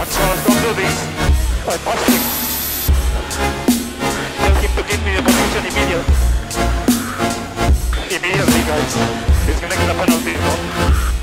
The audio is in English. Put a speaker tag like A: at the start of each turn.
A: on, Charles, don't do this. I'm busting. Tell him to give me the position immediately. Immediately, guys. He's gonna get a penalty, no?